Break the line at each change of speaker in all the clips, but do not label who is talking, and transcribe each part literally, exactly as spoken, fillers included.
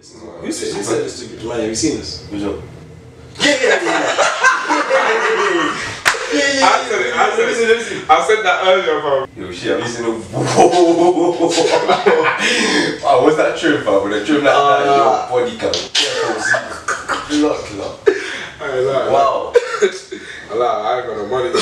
Who said, who said this to you? Man, have you seen this?
Who's up?
Yeah, yeah, yeah. Yeah, yeah, yeah.
I said it, I said it. Let me see. I said that earlier, bro.
Yo, shit, have you seen a oh, what's that trim, fam? With a trim like uh, that, your body count. Look, look.
I ain't lying.
Wow.
I lie, I ain't got no money.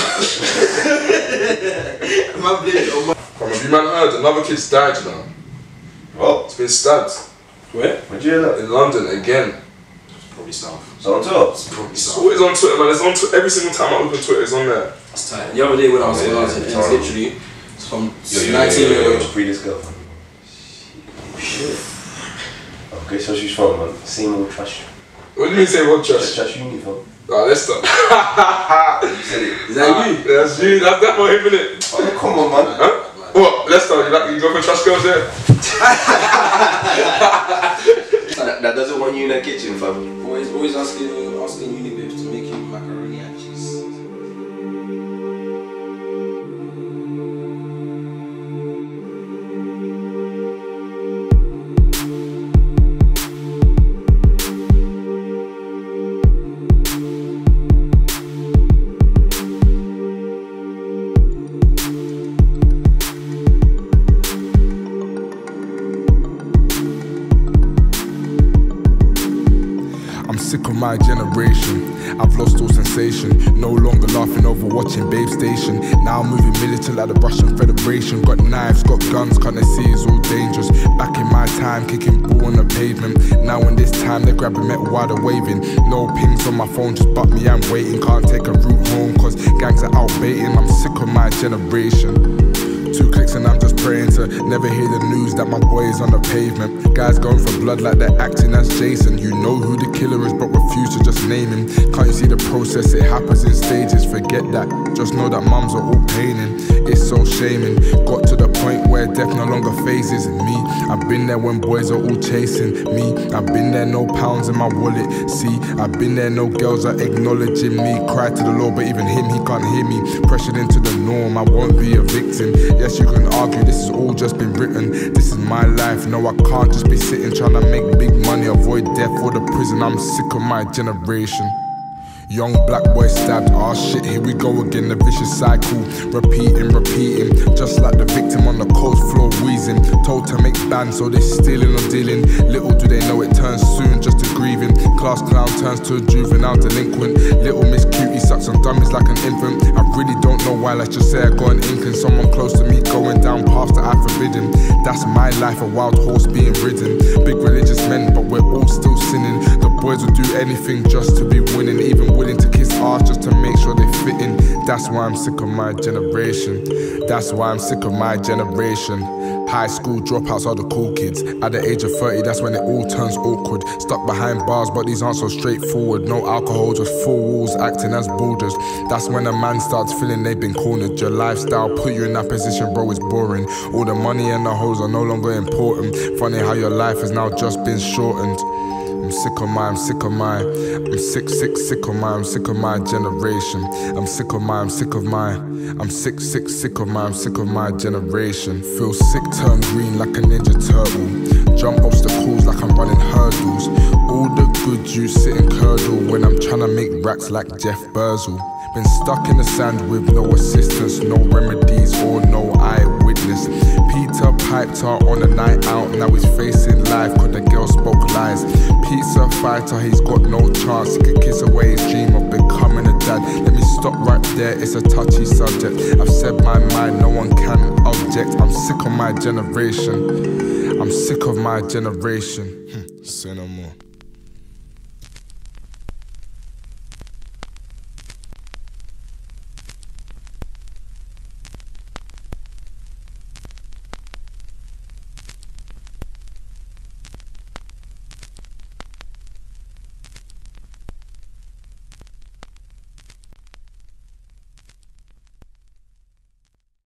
My bitch, oh my.
From have you man heard, another kid's died, you know?
What?
It's been stabbed.
Where?
Where'd you hear that?
In London, again.
Probably south.
It's on top.
It's probably
It's
south.
always on Twitter, man. It's on Twitter. Every single time I open Twitter, it's on there.
It's tight. The other day when I was,
Yeah,
when I was in,
it's
it's literally, it's from
Yo,
nineteen year old.
Free this girl.
Shit.
Okay, so she's from, man. Same old trash.
What do you mean say what
Trash,
trash?
trash uniform.
Nah, let's stop.
You said it.
Is that
Ah,
you?
That's you. That's definitely him, innit?
Oh, come on, man.
Huh? What? Let's start. You like you go for trash girls there?
that, that doesn't want you in the kitchen, fam.
Always, always asking, asking uni babes to make you macaroni and cheese.
I'm sick of my generation, I've lost all sensation. No longer laughing over watching Babe Station. Now I'm moving militant like the Russian Federation. Got knives, got guns, can't they see it's all dangerous. Back in my time, kicking ball on the pavement. Now in this time, they're grabbing metal while they're waving. No pings on my phone, just butt me, I'm waiting. Can't take a route home, cause gangs are out baiting. I'm sick of my generation. Two clicks and I'm just praying to never hear the news that my boy is on the pavement. Guys going for blood like they're acting as Jason. You know who the killer is but refuse to just name him. Can't you see the process? It happens in stages. Forget that, just know that mums are all paining. It's so shaming. Got to the point where death no longer phases me. I've been there when boys are all chasing me. I've been there, no pounds in my wallet. See, I've been there, no girls are acknowledging me. Cry to the Lord but even him, he can't hear me. Pressured into the norm, I won't be a victim. Yes, you can argue this has all just been written. This is my life, no I can't just be sitting trying to make big money, avoid death or the prison. I'm sick of my generation. Young black boy stabbed, ah shit, here we go again, the vicious cycle. Repeating, repeating, just like the victim on the cold floor wheezing. Told to make bands, so they stealing or dealing. Little do they know it turns soon just to grieving. Class clown turns to a juvenile delinquent. Little Miss Cutie sucks on dummies like an infant. I really don't know why, let's just say I got an inkling. Someone close to me going down paths that I forbidden. That's my life, a wild horse being ridden. Big religious men, but we're all still sinning. The boys will do anything just to be winning, even willing to kiss ass just to make sure they fit in. That's why I'm sick of my generation. That's why I'm sick of my generation. High school dropouts are the cool kids. At the age of thirty, that's when it all turns awkward. Stuck behind bars, but these aren't so straightforward. No alcohol, just four walls acting as boulders. That's when a man starts feeling they've been cornered. Your lifestyle put you in that position, bro, it's boring. All the money and the hoes are no longer important. Funny how your life has now just been shortened. I'm sick of my, I'm sick of my, I'm sick, sick, sick of my, I'm sick of my generation. I'm sick of my, I'm sick of my, I'm sick, sick, sick of my, I'm sick of my generation. Feel sick, turn green like a ninja turtle. Jump obstacles like I'm running hurdles. All the good juice sit and curdle when I'm trying to make racks like Jeff Burzel. Been stuck in the sand with no assistance, no remedies or no eyewitness. Peter piped her on a night out, now he's facing life cause the girl spoke lies. Pizza fighter, he's got no chance, he could kiss away his dream of becoming a dad. Let me stop right there, it's a touchy subject. I've said my mind, no one can object. I'm sick of my generation. I'm sick of my generation. Say no more.